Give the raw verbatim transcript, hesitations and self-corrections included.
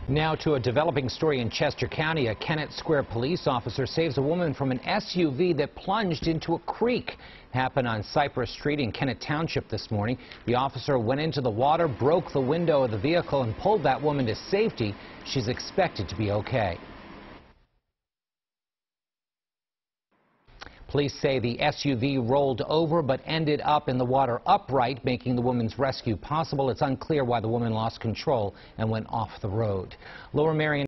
Now to a developing story in Chester County. A Kennett Square police officer saves a woman from an S U V that plunged into a creek. Happened on Cypress Street in Kennett Township this morning. The officer went into the water, broke the window of the vehicle, and pulled that woman to safety. She's expected to be okay. Police say the S U V rolled over but ended up in the water upright, making the woman's rescue possible. It's unclear why the woman lost control and went off the road. Lower Marion